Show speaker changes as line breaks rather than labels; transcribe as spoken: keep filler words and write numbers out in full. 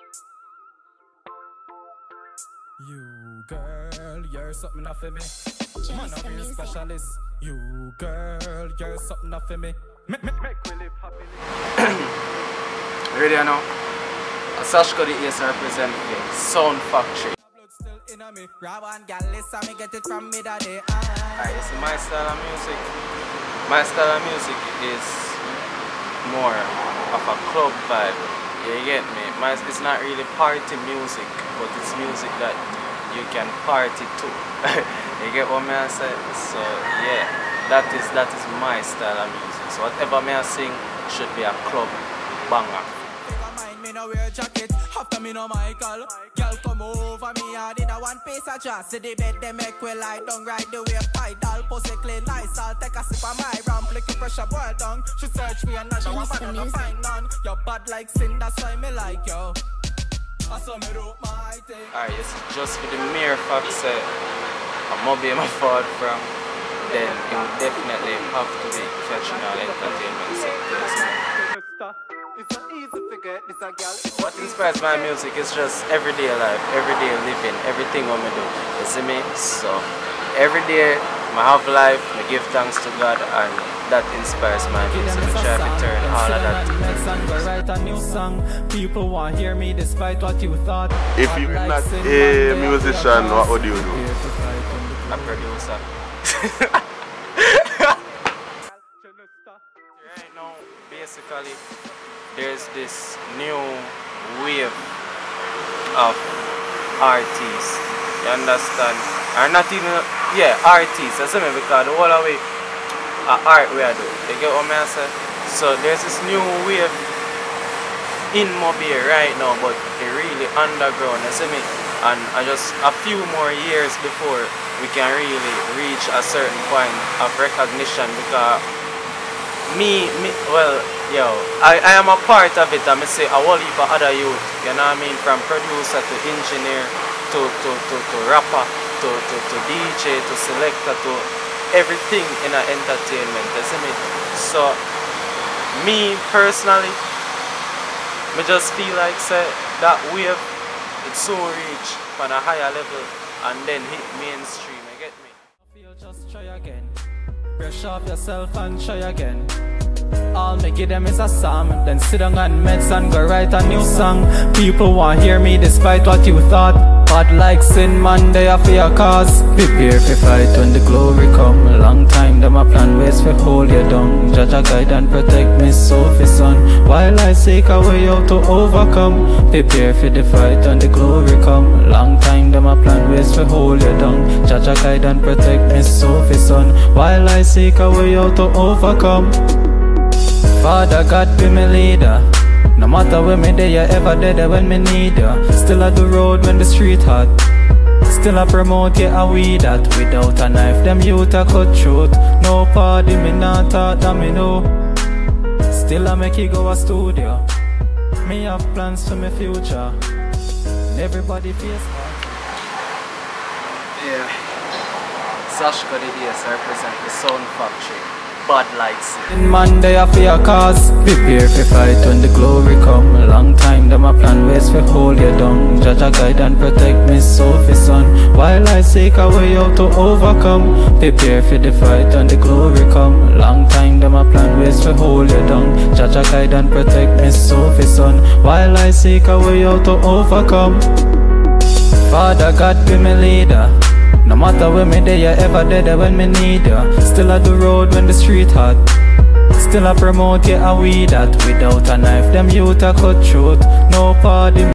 You girl, you're something off for me. Man, I'm real specialist. You girl, you're something off for me. Make me live happily.
Ready now? Sashko the Ace represent the Sound Factory. Alright, so my style of music. My style of music is more of a club vibe. You get me? My, it's not really party music, but it's music that you can party to. You get what I say? So yeah, that is that is my style of music. So whatever I sing should be a club banger.
Me no wear jacket, after me no Michael. Girl come over me hard in a one piece of dress. See the bed they make we lie down right the way pedal. Pussy clean nice, I'll take a sip of my rum. Lick the pressure boil down. She search me another one, but I don't find none. You're bad like sin, that's why me like you. I saw me do my thing.
Alright, it's just for the mere fact that I'm not being my fault from, then it would definitely have to be catching all entertainment sectors. What inspires my music is just everyday life, everyday living, everything what I do. You see me? So every day I have life, I give thanks to God, and that inspires my music. I try to turn all of that to music.
Write a new song. People want to hear me despite what you thought.
If you're not a musician, what would you do?
A producer. Right now, basically, there's this new wave of artists, you understand? Or not even, yeah, artists, I say me because the whole of it are art we are doing, you get what I say? So there's this new wave in Mobile right now, but it really underground, you see me? And I just, a few more years before we can really reach a certain point of recognition, because me, me well, yo, I, I am a part of it. I may say a whole heap of other youth, you know what I mean, from producer to engineer to to, to, to rapper to, to, to D J to selector to everything in an entertainment, you see me? So me personally, me just feel like say that wave it so reach on a higher level and then hit mainstream, you get me?
Just try again. Brush off yourself and try again. All me give them is a song. Then sit down and meds and go write a new song. People want hear me despite what you thought. Bad like sin man, they are for your cause. Prepare for fight when the glory come. A long time them a plan ways for hold you down. Judge a guide and protect me Sophie son. While I seek a way out to overcome. Prepare for the fight when the glory come. A long time them a plan ways for hold you down. Judge a guide and protect me Sophie son. While I seek a way out to overcome. Father God be my leader. No matter when me there, you ever there when me need you. Still at the road when the street hot. Still I promote you a weed that. Without a knife, them youth a cut throat. No party, me not thought that me know. Still I make you go a studio. Me have plans for my future. Everybody feels hard.
Yeah. Sashko the Ace represent the Sound Factory. Bad lights.
In Monday I fear cause. Prepare for fight when the glory come. A long time them a plan ways for hold you down. Judge a guide and protect me Sophie son. While I seek a way out to overcome. Prepare for the fight when the glory come. A long time them a plan ways for hold you down. Judge a guide and protect me Sophie son. While I seek a way out to overcome. Father God be my leader. No matter when me there, you ever there when me need you. Still at the road when the street hot. Still I promote you a weed that. Without a knife, them youth a cut throat. No party.